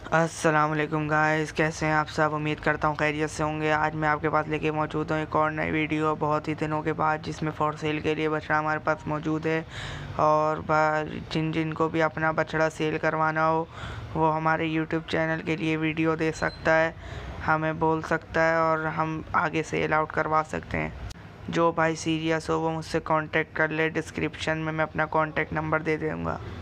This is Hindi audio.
अस्सलाम वालेकुम गाइस, कैसे हैं आप सब। उम्मीद करता हूँ खैरियत से होंगे। आज मैं आपके पास लेके मौजूद हूँ एक और नई वीडियो बहुत ही दिनों के बाद, जिसमें फॉर सेल के लिए बछड़ा हमारे पास मौजूद है। और जिन जिन को भी अपना बछड़ा सेल करवाना हो वो हमारे यूट्यूब चैनल के लिए वीडियो दे सकता है, हमें बोल सकता है और हम आगे सेल आउट करवा सकते हैं। जो भाई सीरियस हो वो मुझसे कांटेक्ट कर ले। डिस्क्रिप्शन में मैं अपना कांटेक्ट नंबर दे दूँगा।